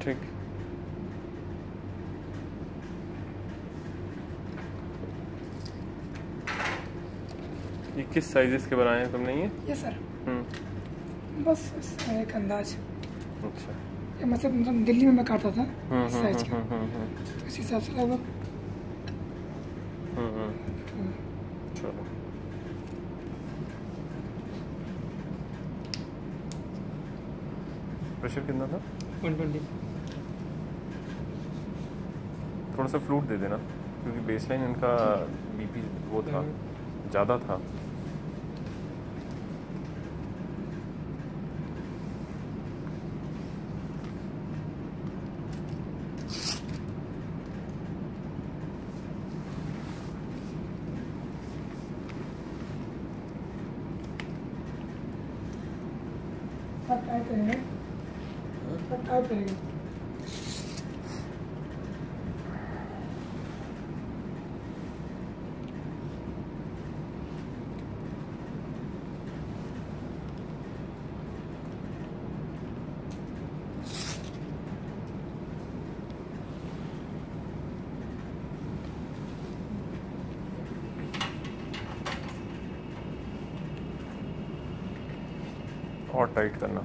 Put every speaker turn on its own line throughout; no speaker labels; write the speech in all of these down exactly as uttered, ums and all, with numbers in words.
ठीक। ये किस साइजेस के बनाए हैं तुमने ये?
ये सर
हम्म
बस एक अंदाज।
अच्छा।
ये मतलब दिल्ली में मैं काटता था इस साइज का, तो इस हिसाब से लगभग।
चलो प्रेशर कितना था?
One twenty.
थोड़ा सा फ्लूट दे देना क्योंकि बेसलाइन इनका बीपी वो था, ज़्यादा था।
टाइट रहेगा, टाइट रहेगा।
और टाइट करना।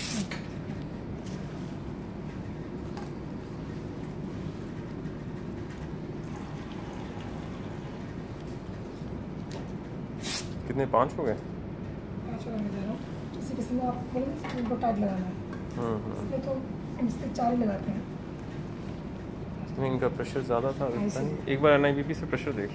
कितने पाँच हो गए?
पाँच लगाने जा रहा हूँ। किसी किसी में आप बोलेंगे इनको टाइट लगाना है, इसलिए तो हम इसके चार ही लगाते हैं।
इनका प्रेशर ज़्यादा था, एक बार एन आई बी पी से प्रेशर देख।